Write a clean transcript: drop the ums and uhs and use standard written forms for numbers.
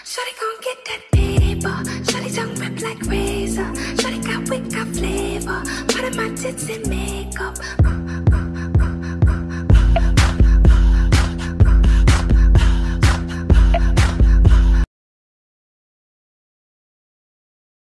Shawty gon' get that paper. Shawty tongue rip like razor. Shawty got wick, got flavor. Part of my tits and